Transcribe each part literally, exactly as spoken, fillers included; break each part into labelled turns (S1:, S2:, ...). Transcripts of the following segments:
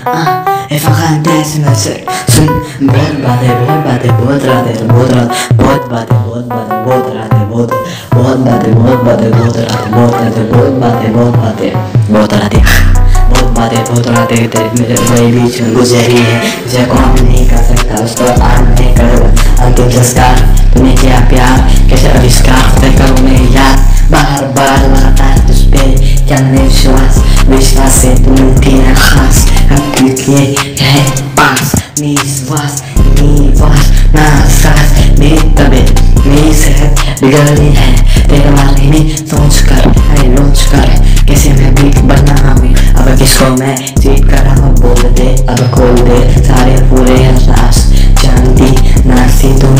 S1: सुन, बहुत बातें बहुत बातें बहुत रातें बहुत रात बहुत बातें बहुत बातें बहुत रातें बहुत बहुत बातें बहुत बातें बहुत रातें बहुत रातें बहुत बातें बहुत बातें बहुत रातें बहुत बातें बहुत रातें तेरे मेरे वही बीच में गुजरी है, मुझे कौन नहीं कर सकता उसको आन नहीं करेगा अंतिम संस्कार। तूने किया प्यार कैसे आविष्कार तय करूँ मैं यार, बार बार लगाता है तुझ पे क्या विश्वास विश्वास से तू मिलती है खास हकीकत ये है पास निश्वास निवास ना सांस मेरी तबीयत मेरी सेहत बिगड़ी है तेरे बारे में सोच कर है लोच कर कैसे मैं भी बना हूँ अब किसको मैं चीट कर रहा हूँ बोल दे अब खोल दे सारे पूरे एहसास जानती नासी तुम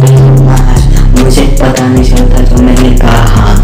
S1: बेमार मुझे पता नहीं चलता जो मैंने कहा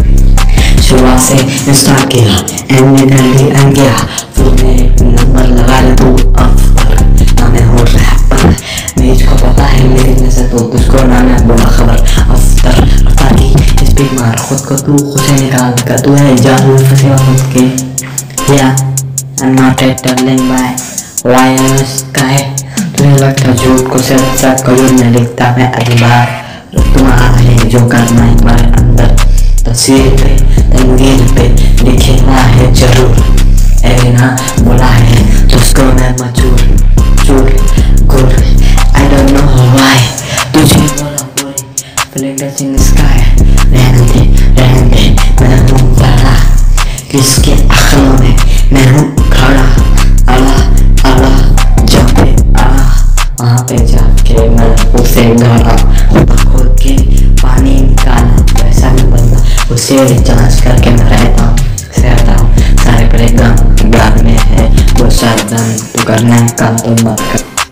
S1: शुरुआत से इंस्टा किया एंड जल्दी आ गया तूने नंबर लगा ले तू अफर ना मैं हो रैपर मुझको पता है मेरी नजर तो तुझको ना मैं बोला खबर अफ्तर अफ्तारी इस बीमार खुद को तू खुद से निकाल कर तू है जान में फंसे खुद के या I'm not a telling by why I was sky तुझे लगता झूठ को सिर्फ साथ करूँ मैं लिखता मैं अगली बार तुम आए जो करना एक बार अंदर तस्वीर पे तस्वीर पे लिखेगा है जरूर ऐ ना बोला है तुझको मैं मजूर चूर गुर I don't know why तुझे बोला पूरी feeling touching sky रहने दे रहने दे मैं हूँ बड़ा किसके आँखों में मैं हूँ खड़ा अला अला जब पे अला वहाँ पे जाके मैं उसे गड़ा खुद के पानी निकाला वैसा नहीं बनता उसे जांच करके मैं रहता हूँ सहता हूँ सारे परेशान बाद में है वो सावधान तू करना है काम तो मत कर।